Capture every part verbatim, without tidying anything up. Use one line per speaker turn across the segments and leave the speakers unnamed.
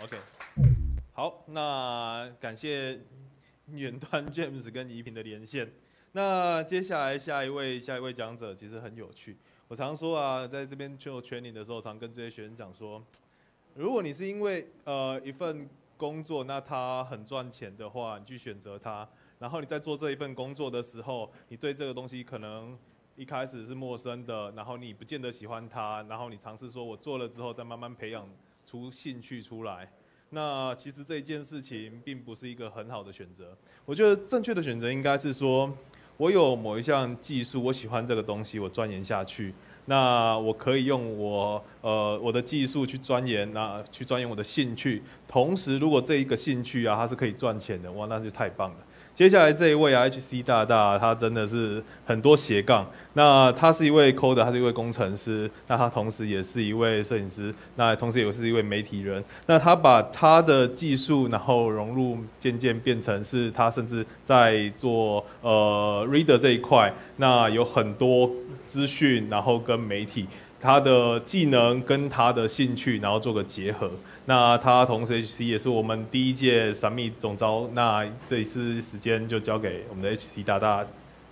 OK， 好，那感谢远端 James 跟怡萍的连线。那接下来下一位下一位讲者其实很有趣。我常说啊，在这边做 training 的时候，常跟这些学生讲说，如果你是因为呃一份工作，那它很赚钱的话，你去选择它，然后你在做这一份工作的时候，你对这个东西可能一开始是陌生的，然后你不见得喜欢它，然后你尝试说我做了之后再慢慢培养出兴趣出来。那其实这一件事情并不是一个很好的选择。我觉得正确的选择应该是说，我有某一项技术，我喜欢这个东西，我钻研下去。那我可以用我呃我的技术去钻研，那去钻研我的兴趣。同时，如果这一个兴趣啊，它是可以赚钱的，哇，那就太棒了。接下来这一位啊 ，H C 大大，他真的是很多斜杠。那他是一位 coder， 他是一位工程师，那他同时也是一位摄影师，那同时也是一位媒体人。那他把他的技术，然后融入，渐渐变成是他甚至在做呃 reader 这一块，那有很多资讯，然后跟媒体。他的技能跟他的兴趣，然后做个结合。那他同时 H C 也是我们第一届闪密总招。那这一次时间就交给我们的 H C 大大。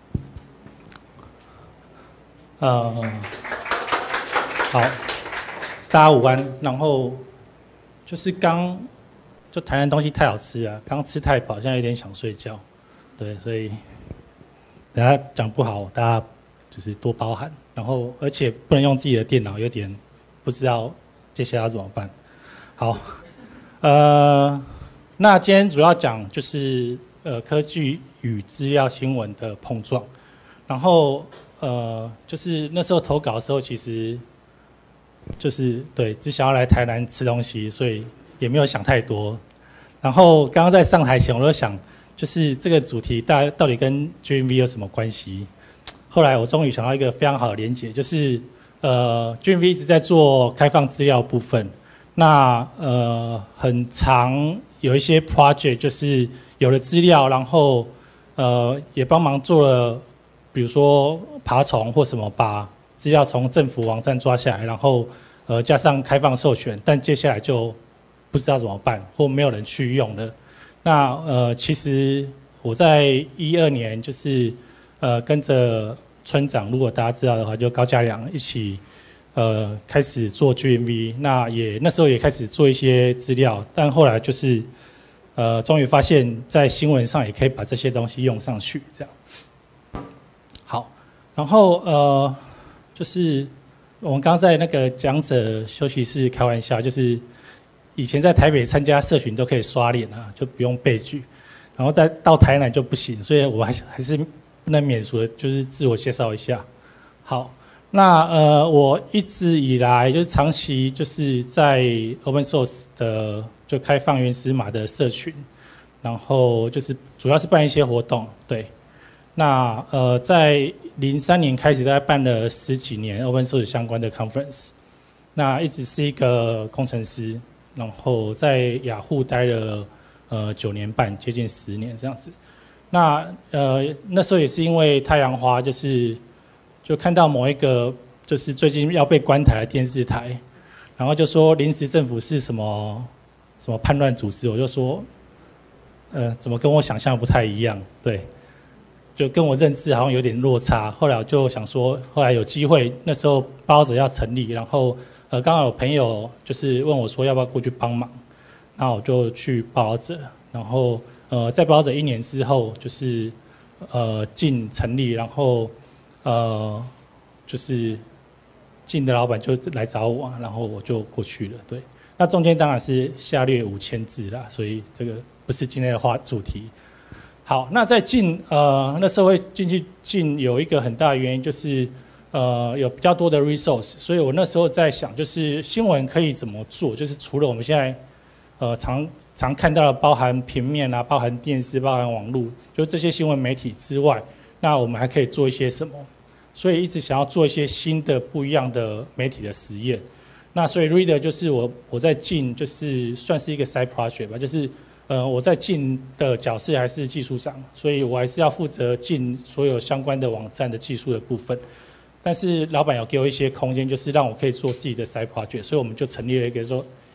呃，好，大家午安。然后就是刚就台南东西太好吃了，刚吃太饱，现在有点想睡觉。对，所以等下讲不好，大家就是多包涵。然后，而且不能用自己的电脑，有点不知道接下来要怎么办。好，呃，那今天主要讲就是呃科技与资料新闻的碰撞。然后呃，就是那时候投稿的时候，其实就是对只想要来台南吃东西，所以也没有想太多。然后刚刚在上台前，我就想，就是这个主题大到底跟 G M V 有什么关系？后来我终于想到一个非常好的连结，就是呃 ，G M V 一直在做开放资料部分，那呃很常有一些 project 就是有了资料，然后呃也帮忙做了，比如说爬虫或什么，把资料从政府网站抓下来，然后呃加上开放授权，但接下来就不知道怎么办，或没有人去用了。那呃其实我在一二年就是呃跟着村长，如果大家知道的话，就高嘉良一起，呃，开始做 G M V。那也那时候也开始做一些资料，但后来就是，呃，终于发现，在新闻上也可以把这些东西用上去，这样。好，然后呃，就是我们刚刚在那个讲者休息室开玩笑，就是以前在台北参加社群都可以刷脸啊，就不用背句，然后再到台南就不行，所以我还还是。不能免俗的，就是自我介绍一下。好，那呃，我一直以来就是长期就是在 Open Source 的就开放原始码的社群，然后就是主要是办一些活动，对。那呃，在零三年开始，大概办了十几年 Open Source 相关的 conference。那一直是一个工程师，然后在雅虎待了呃九年半，接近十年这样子。那呃那时候也是因为太阳花，就是就看到某一个就是最近要被关台的电视台，然后就说临时政府是什么什么叛乱组织，我就说，呃怎么跟我想象不太一样，对，就跟我认知好像有点落差。后来我就想说，后来有机会，那时候报道者要成立，然后呃刚好有朋友就是问我说要不要过去帮忙，那我就去报道者，然后。呃，在报道者一年之后，就是呃进成立，然后呃就是进的老板就来找我，然后我就过去了。对，那中间当然是下略五千字啦，所以这个不是今天的话主题。好，那在进呃那时候会进去进有一个很大的原因就是呃有比较多的 resource， 所以我那时候在想，就是新闻可以怎么做，就是除了我们现在。呃，常常看到的包含平面啊，包含电视，包含网络，就这些新闻媒体之外，那我们还可以做一些什么？所以一直想要做一些新的、不一样的媒体的实验。那所以 Reader 就是我我在进，就是算是一个 side project 吧，就是呃我在进的角色还是技术长，所以我还是要负责进所有相关的网站的技术的部分。但是老板有给我一些空间，就是让我可以做自己的 side project，所以我们就成立了一个说。一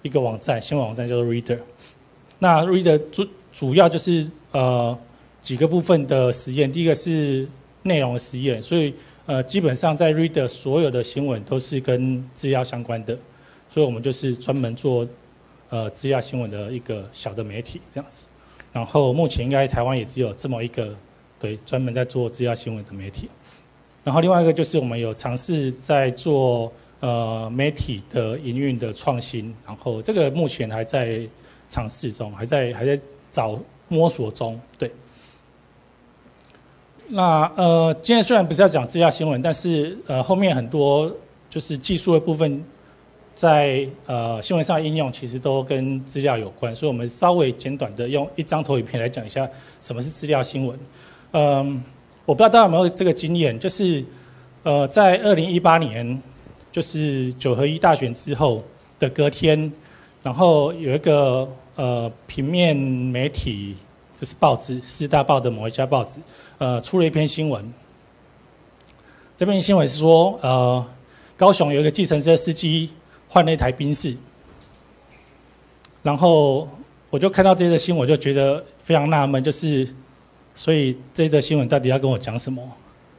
一个网站，新闻网站叫做 Reader。那 Reader 主主要就是呃几个部分的实验，第一个是内容的实验，所以呃基本上在 Reader 所有的新闻都是跟资料相关的，所以我们就是专门做呃资料新闻的一个小的媒体这样子。然后目前应该台湾也只有这么一个对专门在做资料新闻的媒体。然后另外一个就是我们有尝试在做呃媒体的营运的创新，然后这个目前还在尝试中，还在还在找摸索中，对。那呃今天虽然不是要讲资料新闻，但是呃后面很多就是技术的部分，在呃新闻上的应用其实都跟资料有关，所以我们稍微简短的用一张投影片来讲一下什么是资料新闻。嗯，我不知道大家有没有这个经验，就是呃在二零一八年，就是九合一大选之后的隔天，然后有一个呃平面媒体就是报纸四大报的某一家报纸，呃出了一篇新闻。这篇新闻是说，呃高雄有一个计程车司机换了一台宾士，然后我就看到这则新闻，我就觉得非常纳闷，就是所以这则新闻到底要跟我讲什么？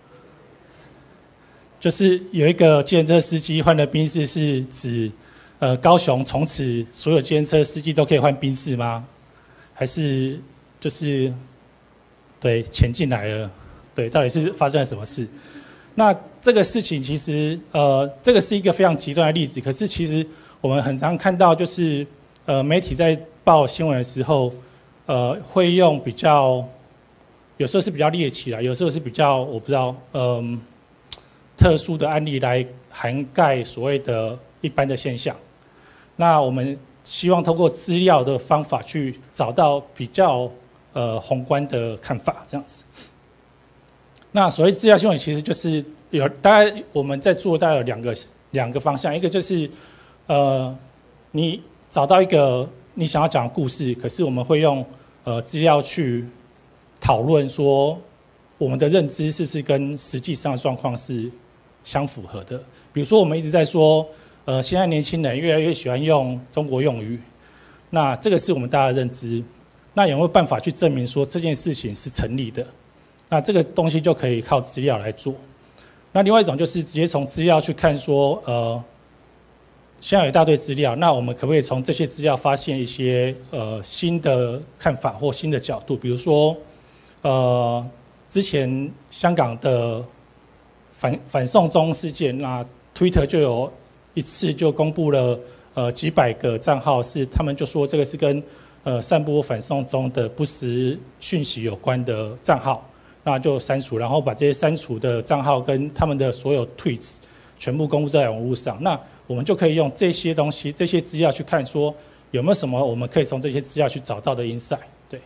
就是有一个计程车司机换了宾士，是指呃高雄从此所有计程车司机都可以换宾士吗？还是就是对钱进来了？对，到底是发生了什么事？那这个事情其实呃这个是一个非常极端的例子，可是其实我们很常看到，就是呃媒体在报新闻的时候，呃会用比较有时候是比较猎奇啦，有时候是比较我不知道嗯、呃、特殊的案例来涵盖所谓的一般的现象。那我们希望通过资料的方法去找到比较呃宏观的看法，这样子。那所谓资料新闻，其实就是有大概我们在做大概有两个两个方向，一个就是呃你找到一个你想要讲的故事，可是我们会用呃资料去讨论说我们的认知是不是跟实际上的状况是相符合的。比如说我们一直在说，呃现在年轻人越来越喜欢用中国用语，那这个是我们大家的认知，那有没有办法去证明说这件事情是成立的？那这个东西就可以靠资料来做。那另外一种就是直接从资料去看说，呃，现在有一大堆资料，那我们可不可以从这些资料发现一些呃新的看法或新的角度？比如说，呃，之前香港的反反送中事件，那 Twitter 就有一次就公布了呃几百个账号，是他们就说这个是跟呃散播反送中的不实讯息有关的账号。那就删除，然后把这些删除的账号跟他们的所有 tweets 全部公布在网络上。那我们就可以用这些东西、这些资料去看，说有没有什么我们可以从这些资料去找到的 insight。对，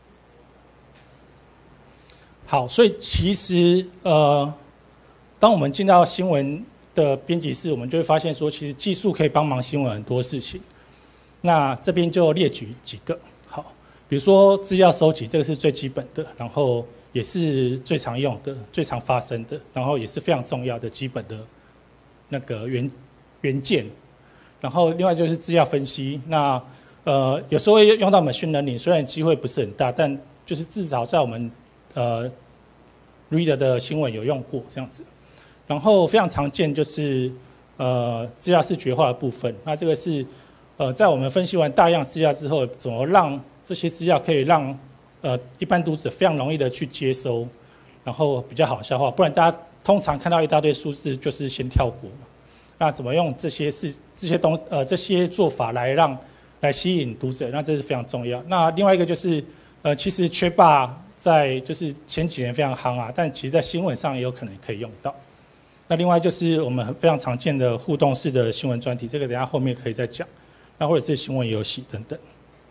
好，所以其实呃，当我们进到新闻的编辑室，我们就会发现说，其实技术可以帮忙新闻很多事情。那这边就列举几个，好，比如说资料收集，这个是最基本的，然后也是最常用的、最常发生的，然后也是非常重要的基本的那个元元件。然后另外就是资料分析，那呃有时候会用到machine learning，虽然机会不是很大，但就是至少在我们呃 reader 的新闻有用过这样子。然后非常常见就是呃资料视觉化的部分，那这个是呃在我们分析完大量资料之后，怎么让这些资料可以让呃，一般读者非常容易的去接收，然后比较好消化，不然大家通常看到一大堆数字就是先跳过。那怎么用这些事、这些东呃这些做法来让来吸引读者？那这是非常重要。那另外一个就是呃，其实缺霸在就是前几年非常夯啊，但其实在新闻上也有可能可以用到。那另外就是我们非常常见的互动式的新闻专题，这个等一下后面可以再讲。那或者是新闻游戏等等。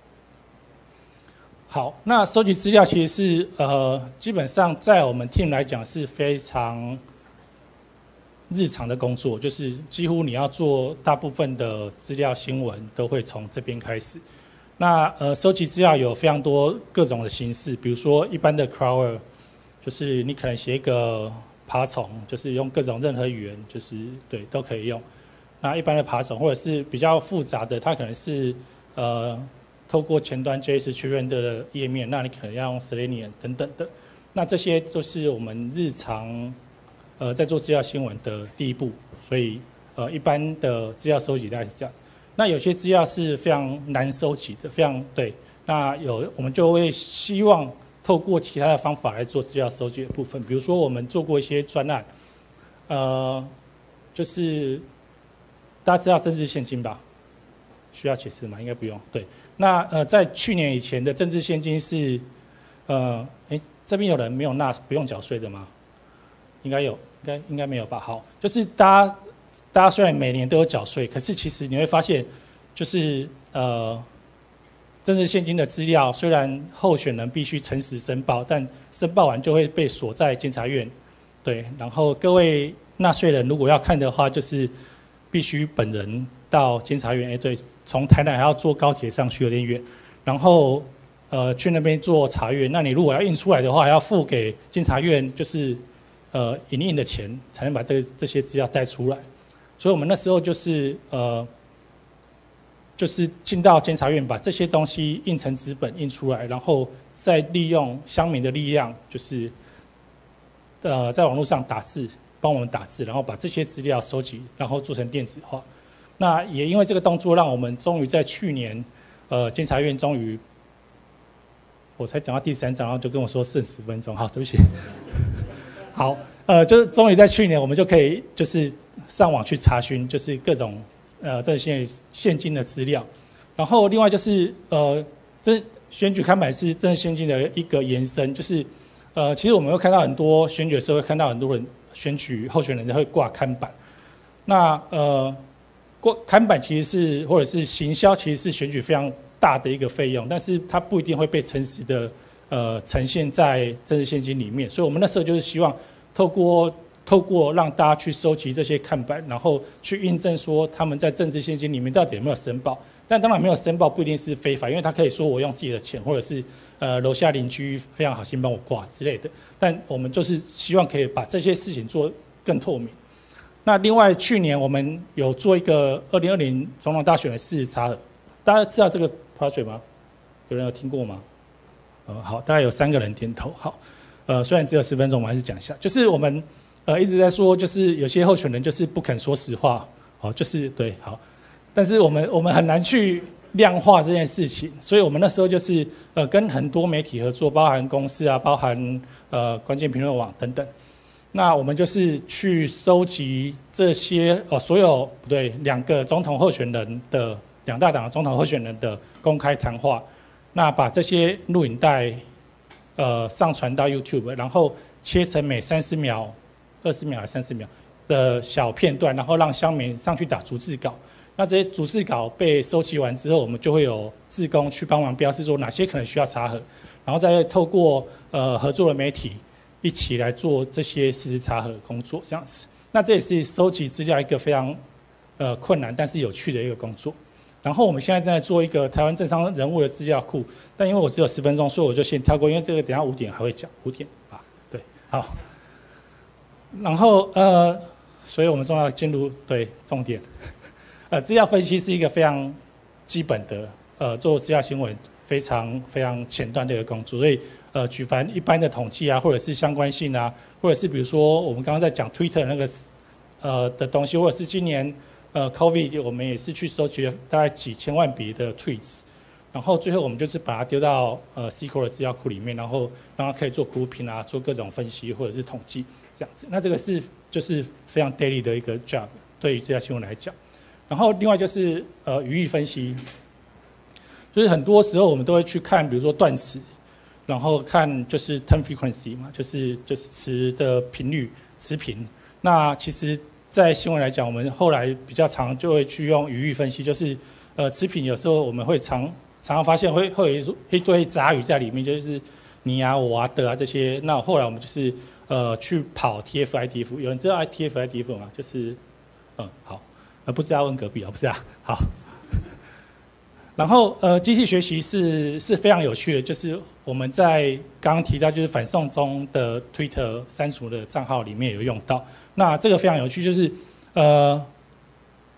好，那收集资料其实是呃，基本上在我们 team 来讲是非常日常的工作，就是几乎你要做大部分的资料新闻都会从这边开始。那呃，收集资料有非常多各种的形式，比如说一般的 crawler， 就是你可能写一个爬虫，就是用各种任何语言，就是对都可以用。 那一般的爬虫或者是比较复杂的，它可能是呃透过前端 J S 去认的页面，那你可能要用 Selenium 等等的。那这些都是我们日常呃在做资料新闻的第一步，所以呃一般的资料收集大概是这样子。那有些资料是非常难收集的，非常对。那有我们就会希望透过其他的方法来做资料收集的部分，比如说我们做过一些专案，呃，就是大家知道政治现金吧？需要解释吗？应该不用。对，那呃在去年以前的政治现金是，呃，哎这边有人没有纳不用缴税的吗？应该有，应该应该没有吧？好，就是大家。大家虽然每年都有缴税，可是其实你会发现，就是呃，政治现金的资料虽然候选人必须诚实申报，但申报完就会被锁在监察院。对，然后各位纳税人如果要看的话，就是必须本人到监察院。哎，对，从台南还要坐高铁上去有点远，然后呃去那边做查阅。那你如果要印出来的话，还要付给监察院，就是呃影印的钱，才能把这这些资料带出来。所以我们那时候就是呃，就是进到监察院，把这些东西印成纸本印出来，然后再利用乡民的力量，就是呃在网络上打字，帮我们打字，然后把这些资料收集，然后做成电子化。那也因为这个动作，让我们终于在去年，呃监察院终于，我才讲到第三章，然后就跟我说剩十分钟，好，对不起。好，呃，就是终于在去年，我们就可以就是上网去查询，就是各种呃这些现金的资料。然后另外就是呃，这选举看板是政治现金的一个延伸，就是呃，其实我们会看到很多选举的时候，会看到很多人选举候选人会挂看板。那呃，挂看板其实是或者是行销，其实是选举非常大的一个费用，但是它不一定会被诚实的。呃，呈现在政治现金里面，所以我们那时候就是希望透过透过让大家去收集这些看板，然后去印证说他们在政治现金里面到底有没有申报。但当然没有申报不一定是非法，因为他可以说我用自己的钱，或者是呃楼下邻居非常好心帮我挂之类的。但我们就是希望可以把这些事情做更透明。那另外去年我们有做一个二零二零总统大选的事实查核，大家知道这个 project 吗？有人有听过吗？呃，好，大概有三个人点头。好，呃，虽然只有十分钟，我们还是讲一下。就是我们呃一直在说，就是有些候选人就是不肯说实话，好，就是对，好，但是我们我们很难去量化这件事情，所以我们那时候就是呃跟很多媒体合作，包含公司啊，包含呃关键评论网等等。那我们就是去收集这些哦，所有不对两个总统候选人的两大党的总统候选人的公开谈话。那把这些录影带，呃，上传到 YouTube， 然后切成每三十秒、二十秒还是三十秒的小片段，然后让乡民上去打逐字稿。那这些逐字稿被收集完之后，我们就会有志工去帮忙标示说哪些可能需要查核，然后再透过呃合作的媒体一起来做这些事实查核的工作，这样子。那这也是收集资料一个非常呃困难但是有趣的一个工作。然后我们现在正在做一个台湾政商人物的资料库，但因为我只有十分钟，所以我就先跳过，因为这个等一下五点还会讲，五点啊，对，好。然后呃，所以我们重要进入对重点，呃，资料分析是一个非常基本的呃做资料新闻非常非常前端的一个工作，所以呃举凡一般的统计啊，或者是相关性啊，或者是比如说我们刚刚在讲 Twitter 那个呃的东西，或者是今年。呃 ，COVID 我们也是去收集了大概几千万笔的 tweets， 然后最后我们就是把它丢到呃 S Q L 的资料库里面，然后让它可以做 grouping 啊，做各种分析或者是统计这样子。那这个是就是非常 daily 的一个 job， 对于资料新闻来讲。然后另外就是呃语义分析，就是很多时候我们都会去看，比如说断词，然后看就是 term frequency 嘛，就是就是词的频率、词频。那其实。在新闻来讲，我们后来比较常就会去用语义分析，就是呃词频有时候我们会常常常发现会会有一堆杂语在里面，就是你啊、我啊、的啊这些。那后来我们就是呃去跑 T F I D F， 有人知道 T F I D F 吗？就是嗯好，呃不知道问隔壁啊，不是啊，好。然后呃机器学习是是非常有趣的，就是我们在刚刚提到就是反送中的 Twitter 删除的账号里面有用到。那这个非常有趣，就是呃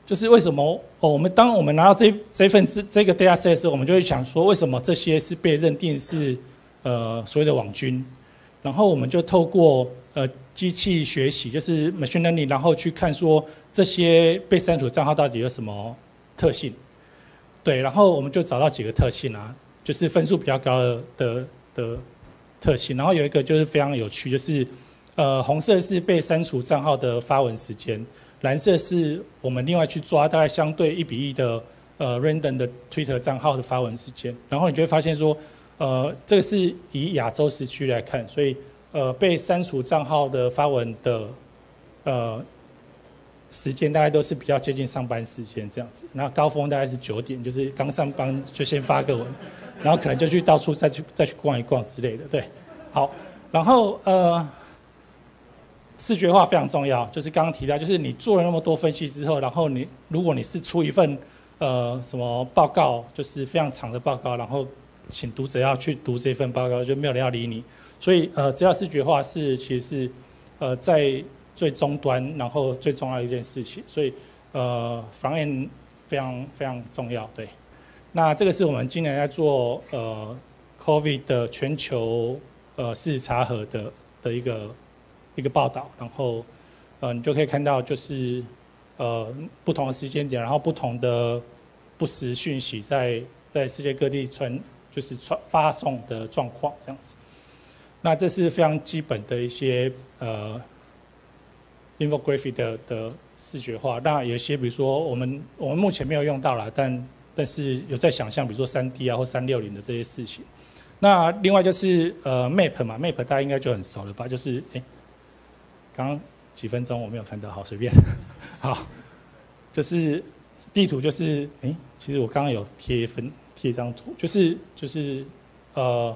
就是为什么哦，我们当我们拿到这这份这这个 data set 的时候，我们就会想说，为什么这些是被认定是呃所谓的网军？然后我们就透过呃机器学习，就是 machine learning， 然后去看说这些被删除的账号到底有什么特性。对，然后我们就找到几个特性啊，就是分数比较高的的的特性。然后有一个就是非常有趣，就是呃红色是被删除账号的发文时间。蓝色是我们另外去抓大概相对一比一的呃 random 的 Twitter 账号的发文时间，然后你就会发现说，呃，这个是以亚洲时区来看，所以呃被删除账号的发文的呃时间大概都是比较接近上班时间这样子，那高峰大概是九点，就是刚上班就先发个文，然后可能就去到处再去再去逛一逛之类的，对，好，然后呃。视觉化非常重要，就是刚刚提到，就是你做了那么多分析之后，然后你如果你是出一份呃什么报告，就是非常长的报告，然后请读者要去读这份报告，就没有人要理你。所以呃，资料视觉化是其实是呃在最终端，然后最重要的一件事情。所以呃，front-end非常非常重要。对，那这个是我们今年在做呃 COVID 的全球呃事实查核的的一个。一个报道，然后，呃，你就可以看到，就是呃不同的时间点，然后不同的不实讯息在在世界各地传，就是传发送的状况这样子。那这是非常基本的一些呃 infographic 的的视觉化。那有一些，比如说我们我们目前没有用到啦，但但是有在想象，比如说三 D 啊或三六零的这些事情。那另外就是呃 map 嘛 ，map 大家应该就很熟了吧？就是哎。刚刚几分钟我没有看到，好随便。好，就是地图，就是哎，其实我刚刚有贴一份贴一张图，就是就是呃，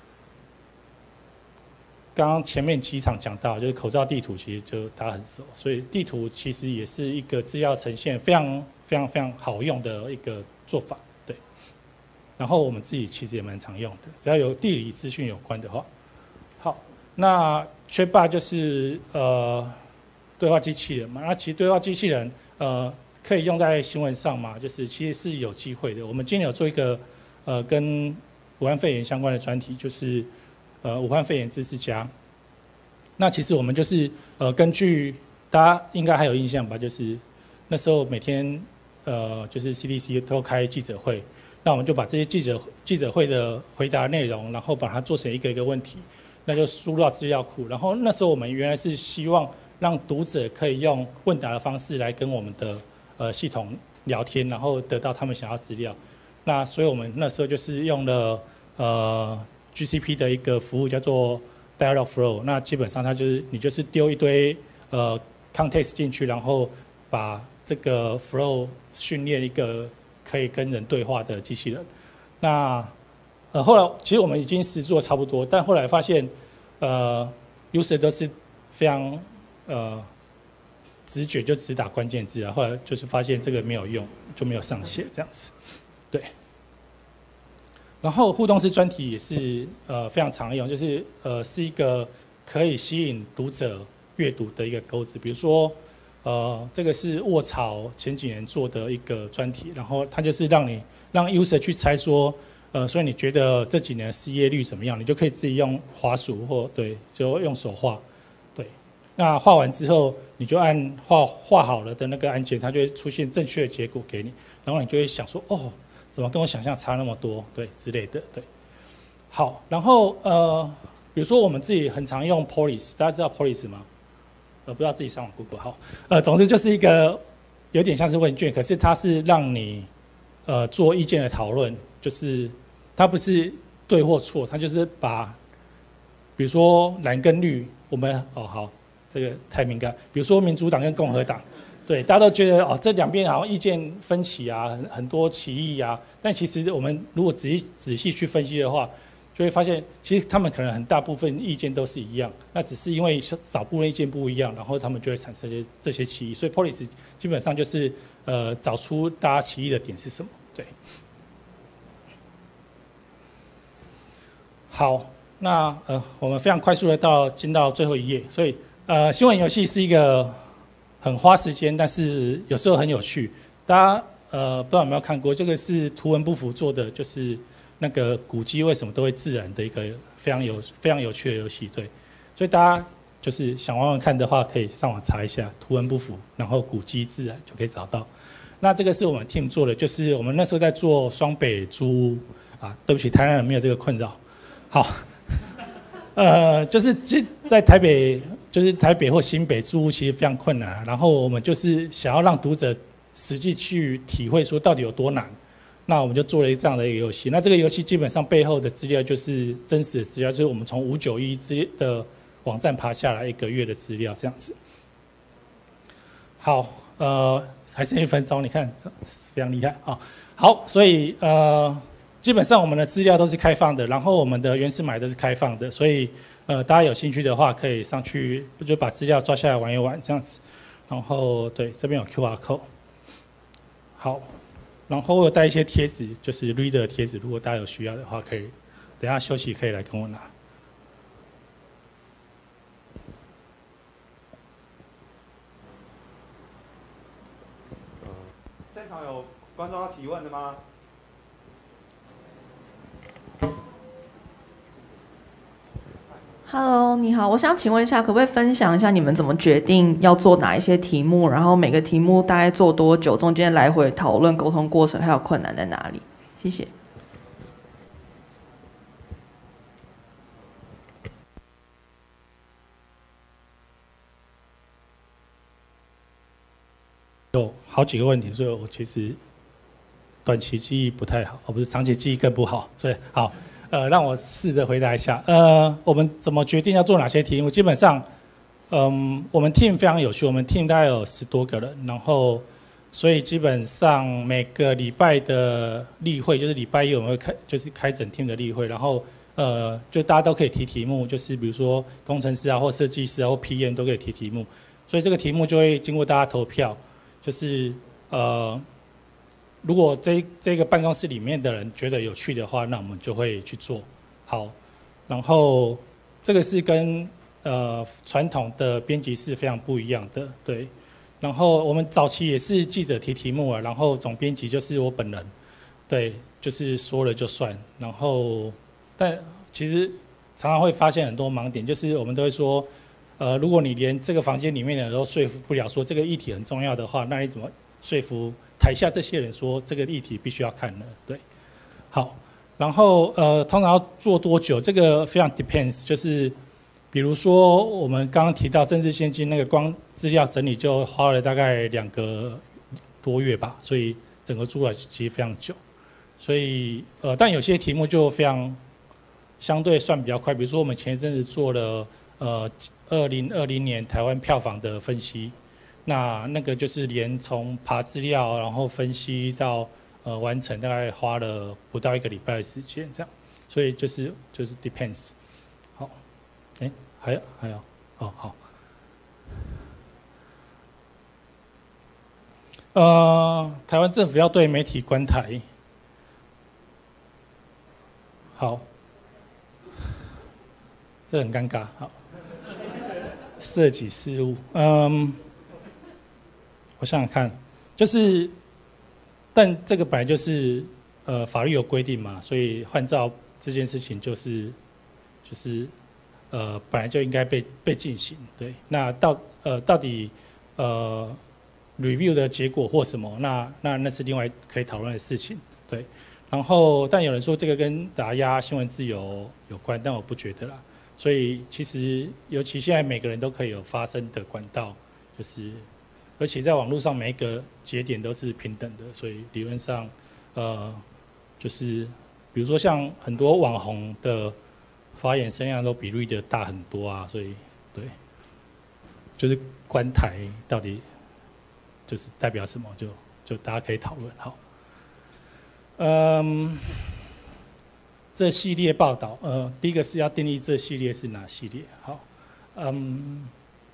刚刚前面几场讲到，就是口罩地图，其实就大家很熟，所以地图其实也是一个资料呈现非常非常非常好用的一个做法，对。然后我们自己其实也蛮常用的，只要有地理资讯有关的话，好，那。Chatbot 就是呃对话机器人嘛，那其实对话机器人呃可以用在新闻上嘛，就是其实是有机会的。我们今天有做一个呃跟武汉肺炎相关的专题，就是呃武汉肺炎知识家。那其实我们就是呃根据大家应该还有印象吧，就是那时候每天呃就是 C D C 都开记者会，那我们就把这些记者记者会的回答内容，然后把它做成一个一个问题。那就输入到资料库，然后那时候我们原来是希望让读者可以用问答的方式来跟我们的呃系统聊天，然后得到他们想要资料。那所以我们那时候就是用了呃 G C P 的一个服务叫做 Dialogflow， 那基本上它就是你就是丢一堆呃 context 进去，然后把这个 flow 训练一个可以跟人对话的机器人。那呃，后来其实我们已经实做差不多，但后来发现，呃 ，user 都是非常呃直觉就只打关键字啊，后来就是发现这个没有用，就没有上线这样子，对。然后互动式专题也是呃非常常用，就是呃是一个可以吸引读者阅读的一个钩子，比如说呃这个是卧槽前几年做的一个专题，然后它就是让你让 user 去猜说。呃，所以你觉得这几年失业率怎么样？你就可以自己用滑鼠或对，就用手画，对。那画完之后，你就按画画好了的那个按键，它就会出现正确的结果给你，然后你就会想说，哦，怎么跟我想象差那么多？对，之类的，对。好，然后呃，比如说我们自己很常用 Polis， 大家知道 Polis 吗？呃，不知道自己上网 Google 好。呃，总之就是一个有点像是问卷，可是它是让你呃做意见的讨论。就是它不是对或错，它就是把，比如说蓝跟绿，我们哦好，这个太敏感。比如说民主党跟共和党，对，大家都觉得哦这两边好像意见分歧啊，很很多歧义啊。但其实我们如果仔细仔细去分析的话，就会发现其实他们可能很大部分意见都是一样，那只是因为少部分意见不一样，然后他们就会产生这些这些歧义。所以 Polis 基本上就是呃找出大家歧义的点是什么，对。好，那呃，我们非常快速的到进到最后一页，所以呃，新闻游戏是一个很花时间，但是有时候很有趣。大家呃不知道有没有看过，这个是图文不符做的，就是那个古迹为什么都会自燃的一个非常有非常有趣的游戏。对，所以大家就是想玩玩看的话，可以上网查一下图文不符，然后古迹自燃就可以找到。那这个是我们 team 做的，就是我们那时候在做双北租屋啊，对不起，台南人没有这个困扰。好，呃，就是在台北，就是台北或新北租屋其实非常困难，然后我们就是想要让读者实际去体会说到底有多难，那我们就做了这样的一个游戏。那这个游戏基本上背后的资料就是真实的资料，就是我们从五九一的网站爬下来一个月的资料这样子。好，呃。还剩一分钟，你看非常厉害啊！好，所以呃，基本上我们的资料都是开放的，然后我们的原始码都是开放的，所以呃，大家有兴趣的话可以上去就把资料抓下来玩一玩这样子。然后对，这边有 Q R code。好，然后我有带一些贴纸，就是 reader 的贴纸，如果大家有需要的话，可以等一下休息可以来跟我拿。
现场有观众要提问的吗？
Hello， 你好，我想请问一下，可不可以分享一下你们怎么决定要做哪一些题目，然后每个题目大概做多久，中间来回讨论、沟通过程还有困难在哪里？谢谢。
有好几个问题，所以我其实短期记忆不太好，哦，不是长期记忆更不好，所以好。呃，让我试着回答一下。呃，我们怎么决定要做哪些题目？基本上，嗯，我们 team 非常有趣，我们 team 大概有十多个人，然后，所以基本上每个礼拜的例会，就是礼拜一我们会开，就是开整 team 的例会，然后，呃，就大家都可以提题目，就是比如说工程师啊，或设计师啊，或 P M 都可以提题目，所以这个题目就会经过大家投票，就是呃。如果这这个办公室里面的人觉得有趣的话，那我们就会去做。好，然后这个是跟呃传统的编辑是非常不一样的，对。然后我们早期也是记者提题目啊，然后总编辑就是我本人，对，就是说了就算。然后，但其实常常会发现很多盲点，就是我们都会说，呃，如果你连这个房间里面的人都说服不了，说这个议题很重要的话，那你怎么说服台下这些人说这个议题必须要看呢？对，好，然后呃，通常要做多久？这个非常 depends， 就是比如说我们刚刚提到政治现金那个光资料整理就花了大概两个多月吧，所以整个做了其实非常久。所以呃，但有些题目就非常相对算比较快，比如说我们前一阵子做了呃二零二零年台湾票房的分析。那那个就是连从爬资料，然后分析到呃完成，大概花了不到一个礼拜的时间，这样，所以就是就是 depends。好，哎，还有还有，哦好。呃，台湾政府要对媒体关台。好，这很尴尬。好，涉及事务，嗯。我想想看，就是，但这个本来就是呃法律有规定嘛，所以换照这件事情就是就是呃本来就应该被被进行。对，那到呃到底呃 review 的结果或什么，那那那是另外可以讨论的事情。对，然后但有人说这个跟打压新闻自由有关，但我不觉得啦。所以其实尤其现在每个人都可以有发声的管道，就是。而且在网络上每一个节点都是平等的，所以理论上，呃，就是比如说像很多网红的发言声量都比瑞的大很多啊，所以对，就是关台到底就是代表什么，就就大家可以讨论。好，嗯，这系列报道，呃，第一个是要定义这系列是哪系列。好，嗯。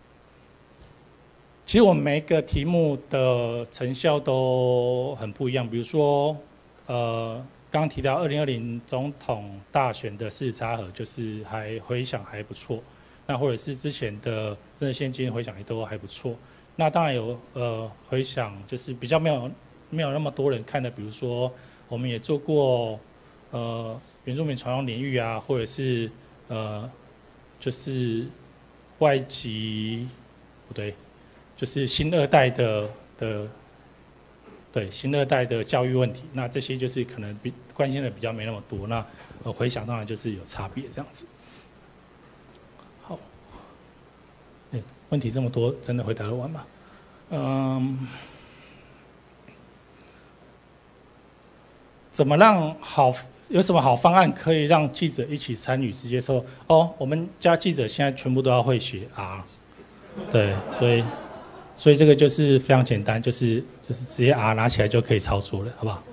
其实我们每一个题目的成效都很不一样，比如说，呃，刚刚提到二零二零总统大选的事实查核，就是还回响还不错，那或者是之前的政治现金回响也都还不错。 那当然有呃回想，就是比较没有没有那么多人看的，比如说我们也做过呃原住民传统领域啊，或者是呃就是外籍不对，就是新二代的的对新二代的教育问题，那这些就是可能比关心的比较没那么多，那呃回想当然就是有差别这样子。好，哎，问题这么多，真的回答得完吗？嗯，怎么让好？有什么好方案可以让记者一起参与？直接说哦，我们家记者现在全部都要会写 R， 对，所以所以这个就是非常简单，就是就是直接 R 拿起来就可以操作了，好不好？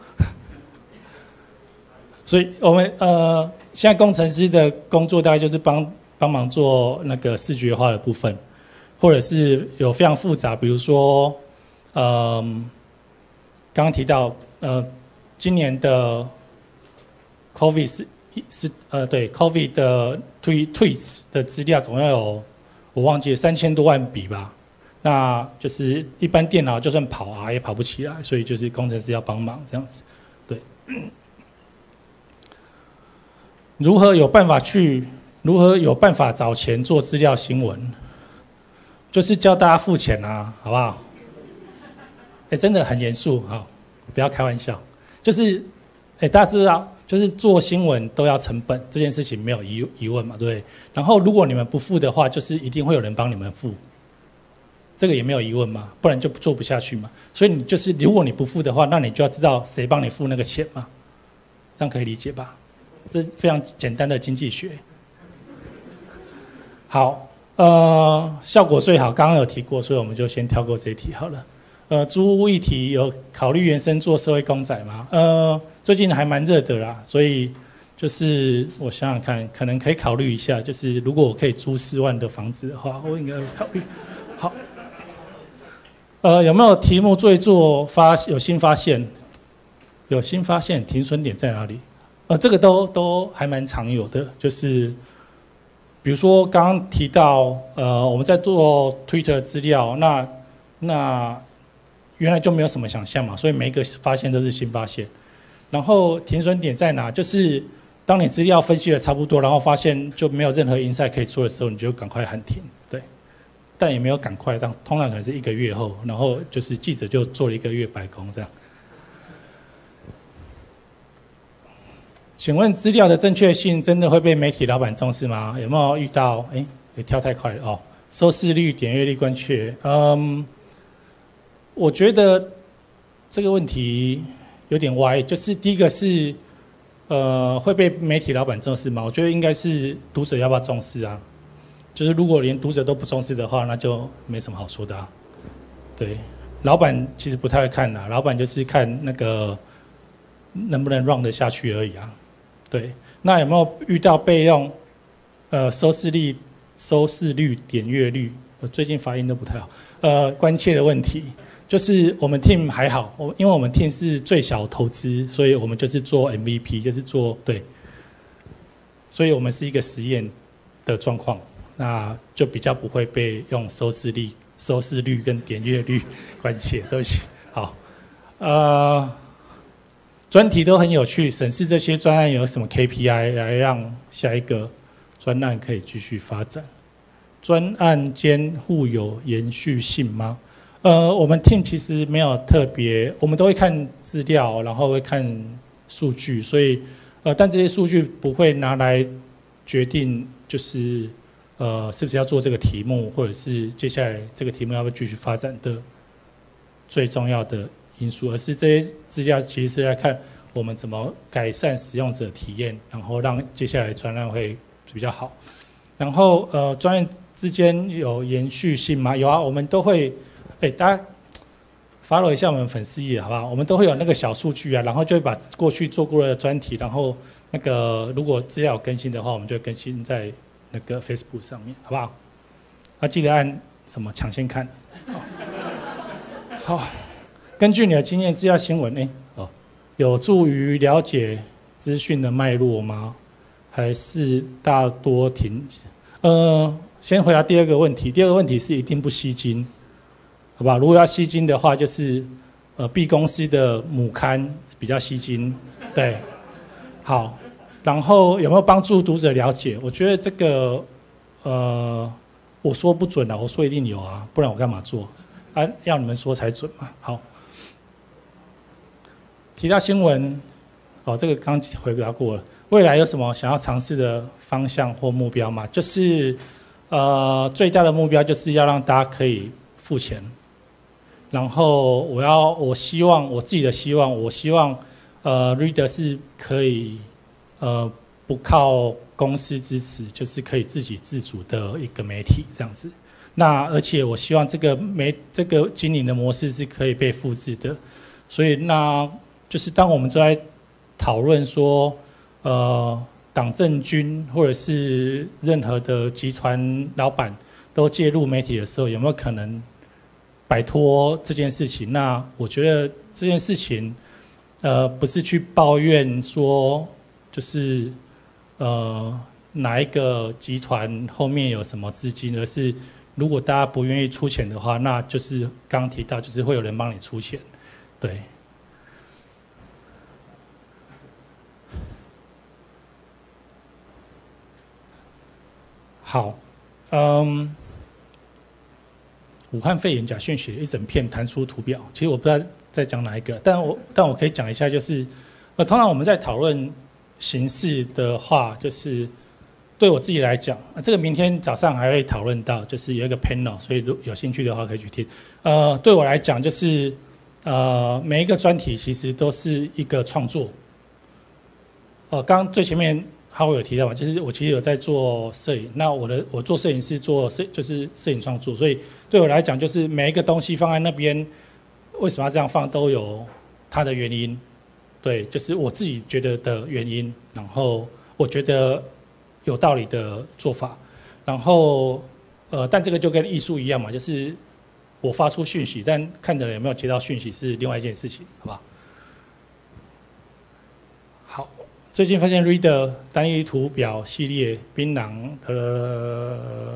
所以我们呃现在工程师的工作大概就是帮帮忙做那个视觉化的部分，或者是有非常复杂，比如说呃刚刚提到呃今年的 COVID 是是呃对 COVID 的 tweet tweets 的资料总共有我忘记了三千多万笔吧，那就是一般电脑就算跑啊也跑不起来，所以就是工程师要帮忙这样子，对。如何有办法去如何有办法找钱做资料新闻？就是叫大家付钱啊，好不好？哎，真的很严肃，好，不要开玩笑。就是，哎，大家知道，就是做新闻都要成本，这件事情没有疑疑问嘛，对不对？然后如果你们不付的话，就是一定会有人帮你们付，这个也没有疑问嘛，不然就做不下去嘛。所以你就是，如果你不付的话，那你就要知道谁帮你付那个钱嘛，这样可以理解吧？这非常简单的经济学。好，呃，效果最好，刚刚有提过，所以我们就先跳过这一题好了。呃，租屋议题有考虑原生做社会公仔吗？呃，最近还蛮热的啦，所以就是我想想看，可能可以考虑一下，就是如果我可以租四万的房子的话，我应该会考虑。好，呃，有没有题目做一做发有新发现？有新发现，停损点在哪里？呃，这个都都还蛮常有的，就是比如说刚刚提到，呃，我们在做 Twitter 资料，那那原来就没有什么想象嘛，所以每一个发现都是新发现。然后停损点在哪？就是当你资料分析的差不多，然后发现就没有任何 insight 可以做的时候，你就赶快喊停，对。但也没有赶快，但通常可能是一个月后，然后就是记者就做了一个月白工这样。请问资料的正确性真的会被媒体老板重视吗？有没有遇到？哎，也跳太快了哦。收视率、点阅率关切，嗯，我觉得这个问题有点歪。就是第一个是，呃，会被媒体老板重视吗？我觉得应该是读者要不要重视啊？就是如果连读者都不重视的话，那就没什么好说的啊。对，老板其实不太会看啦，老板就是看那个能不能 run 得下去而已啊。对，那有没有遇到被用呃收视率、收视率、点阅率？我最近发音都不太好。呃，关切的问题，就是我们 team 还好，我因为我们 team 是最小投资，所以我们就是做 M V P， 就是做对，所以我们是一个实验的状况，那就比较不会被用收视率、收视率跟点阅率关切。对不起，好，呃。专题都很有趣，审视这些专案有什么 K P I 来让下一个专案可以继续发展？专案间互有延续性吗？呃，我们 team 其实没有特别，我们都会看资料，然后会看数据，所以呃，但这些数据不会拿来决定就是呃是不是要做这个题目，或者是接下来这个题目要不要继续发展的最重要的因素，而是这些资料其实是来看我们怎么改善使用者体验，然后让接下来专案会比较好。然后呃，专案之间有延续性吗？有啊，我们都会，哎，大家 follow 一下我们粉丝页好不好？我们都会有那个小数据啊，然后就会把过去做过的专题，然后那个如果资料有更新的话，我们就会更新在那个 Facebook 上面，好不好？啊，记得按什么抢先看。好。好，根据你的经验，资料新闻，哎，哦，有助于了解资讯的脉络吗？还是大多停？呃，先回答第二个问题。第二个问题是一定不吸睛。 好吧？如果要吸睛的话，就是呃 B 公司的母刊比较吸睛，对，好。然后有没有帮助读者了解？我觉得这个呃，我说不准了，我说一定有啊，不然我干嘛做？啊，要你们说才准嘛。好，提到新闻，哦，这个刚回答过了。未来有什么想要尝试的方向或目标吗？就是呃，最大的目标就是要让大家可以付钱。然后我要，我希望我自己的希望，我希望呃，Reader 是可以呃不靠公司支持，就是可以自给自足的一个媒体这样子。那而且我希望这个媒这个经营的模式是可以被复制的。所以那就是当我们都在讨论说，呃，党政军或者是任何的集团老板都介入媒体的时候，有没有可能摆脱这件事情？那我觉得这件事情，呃，不是去抱怨说，就是呃哪一个集团后面有什么资金，而是如果大家不愿意出钱的话，那就是刚刚提到，就是会有人帮你出钱，对。好，嗯。武汉肺炎假讯息一整片弹出图表，其实我不知道在讲哪一个，但我但我可以讲一下，就是呃，通常我们在讨论形势的话，就是对我自己来讲，这个明天早上还会讨论到，就是有一个 panel， 所以如有兴趣的话可以去听。呃，对我来讲，就是呃每一个专题其实都是一个创作。呃，刚刚最前面哈我有提到嘛，就是我其实有在做摄影，那我的我做摄影是做摄就是摄影创作，所以对我来讲，就是每一个东西放在那边，为什么要这样放，都有它的原因。对，就是我自己觉得的原因，然后我觉得有道理的做法，然后呃，但这个就跟艺术一样嘛，就是我发出讯息，但看的人有没有接到讯息是另外一件事情，好吧？好，最近发现 Reader 单一图表系列槟榔，呃，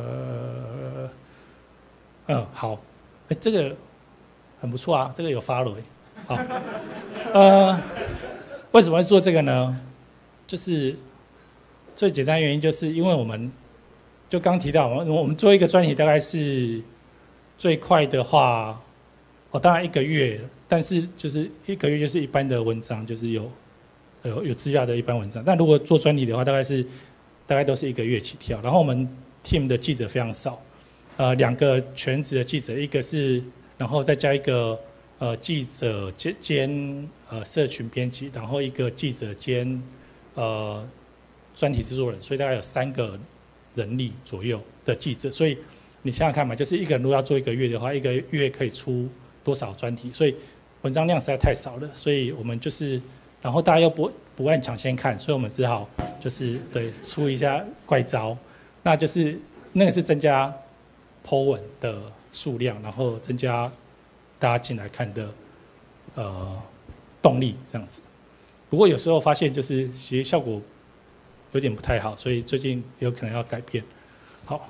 嗯，好，哎，这个很不错啊，这个有发了，好，呃，为什么会做这个呢？就是最简单的原因，就是因为我们就刚提到，我们我们做一个专题大概是最快的话，哦，当然一个月，但是就是一个月就是一般的文章，就是有有有资料的一般文章。但如果做专题的话，大概是大概都是一个月起跳。然后我们 team 的记者非常少，呃，两个全职的记者，一个是然后再加一个。呃，记者兼兼呃社群编辑，然后一个记者兼呃专题制作人，所以大概有三个人力左右的记者。所以你想想看嘛，就是一个人如果要做一个月的话，一个月可以出多少专题？所以文章量实在太少了，所以我们就是，然后大家又不不按抢先看，所以我们只好就是对出一下怪招，那就是那个是增加 po 文的数量，然后增加。大家进来看的，呃，动力这样子。不过有时候发现就是其实效果有点不太好，所以最近有可能要改变。好，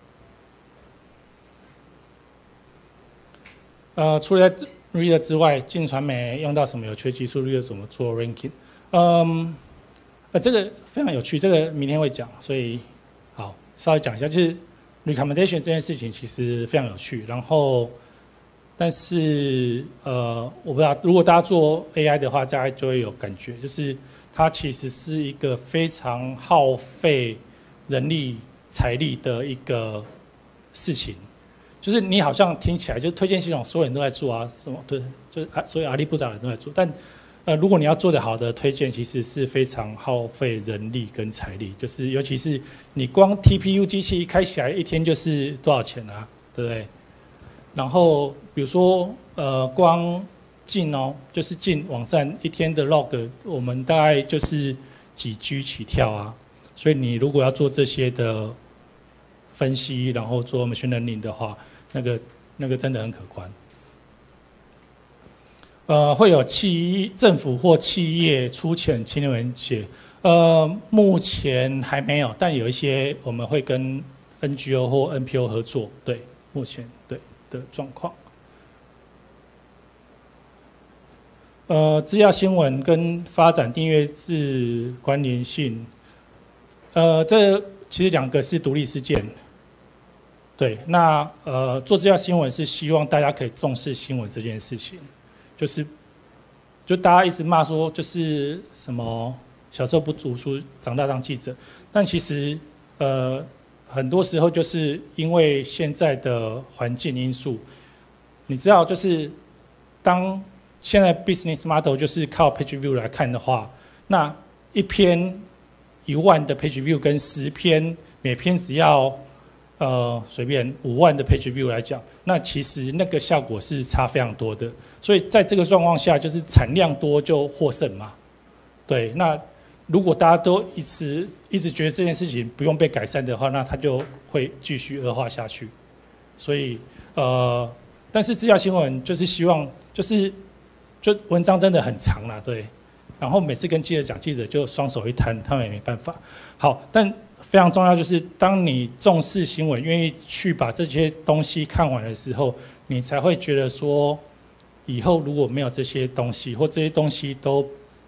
呃，除了 Reader 之外，进传媒用到什么有趣技术 ？Reader 怎么做 ranking？ 嗯，呃，这个非常有趣，这个明天会讲，所以好稍微讲一下，就是 recommendation 这件事情其实非常有趣，然后。但是呃，我不知道，如果大家做 A I 的话，大家就会有感觉，就是它其实是一个非常耗费人力财力的一个事情。就是你好像听起来，就是推荐系统所有人都在做啊，什么对，就是啊，所有阿里不达人都在做。但呃，如果你要做得好的推荐，其实是非常耗费人力跟财力，就是尤其是你光 T P U 机器一开起来，一天就是多少钱啊，对不对？然后比如说，呃，光进哦，就是进网站一天的 log， 我们大概就是几 G 起跳啊。所以你如果要做这些的分析，然后做 machine learning 的话，那个那个真的很可观。呃，会有企政府或企业出钱请你们写，呃，目前还没有，但有一些我们会跟 N G O 或 N P O 合作，对，目前对。的状况， 呃，资料新闻跟发展订阅制关联性，呃，这其实两个是独立事件。对，那呃，做资料新闻是希望大家可以重视新闻这件事情，就是就大家一直骂说就是什么小时候不读书，长大当记者，但其实呃很多时候就是因为现在的环境因素，你知道就是当现在 business model 就是靠 page view 来看的话，那一篇一万的 page view 跟十篇每篇只要呃随便五万的 page view 来讲，那其实那个效果是差非常多的。所以在这个状况下，就是产量多就获胜嘛。对，那如果大家都一直一直觉得这件事情不用被改善的话，那它就会继续恶化下去。所以呃，但是资料新闻就是希望就是。就文章真的很长啦，对，然后每次跟记者讲，记者就双手一摊，他们也没办法。好，但非常重要就是，当你重视新闻，愿意去把这些东西看完的时候，你才会觉得说，以后如果没有这些东西，或这些东西都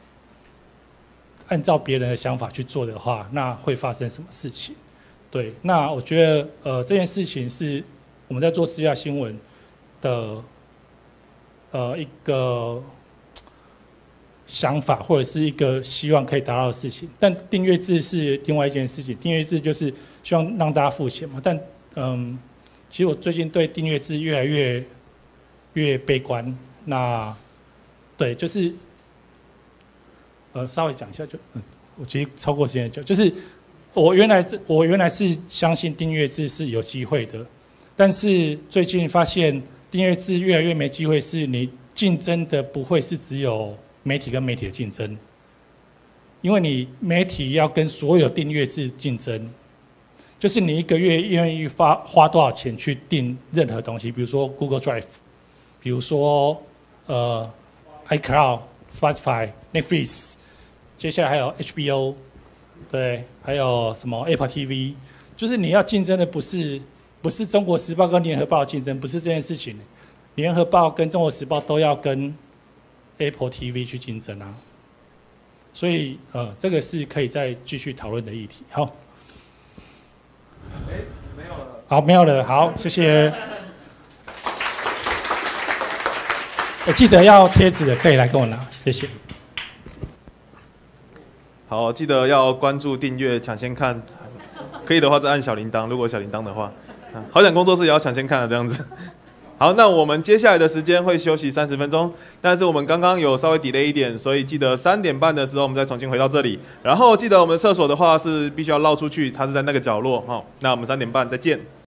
按照别人的想法去做的话，那会发生什么事情？对，那我觉得呃这件事情是我们在做资料新闻的。呃，一个想法或者是一个希望可以达到的事情，但订阅制是另外一件事情。订阅制就是希望让大家付钱嘛。但嗯，其实我最近对订阅制越来越越悲观。那对，就是呃，稍微讲一下就，嗯，我其实超过时间就就是我原来我原来是相信订阅制是有机会的，但是最近发现。订阅制越来越没机会，是你竞争的不会是只有媒体跟媒体的竞争，因为你媒体要跟所有订阅制竞争，就是你一个月愿意花花多少钱去订任何东西，比如说 Google Drive， 比如说呃 iCloud、Spotify、Netflix， 接下来还有 H B O， 对，还有什么 Apple T V， 就是你要竞争的不是。不是中国时报跟联合报的竞争，不是这件事情。联合报跟中国时报都要跟 Apple T V 去竞争啊，所以呃，这个是可以再继续讨论的议题。好，
哎，没有了。
好，没有了。好，谢谢。我记得要贴纸的可以来跟我拿，谢谢。
好，记得要关注、订阅、抢先看，可以的话再按小铃铛，如果有小铃铛的话。好想工作室也要抢先看了这样子。好，那我们接下来的时间会休息三十分钟，但是我们刚刚有稍微 delay 一点，所以记得三点半的时候我们再重新回到这里。然后记得我们的厕所的话是必须要绕出去，它是在那个角落。好，那我们三点半再见。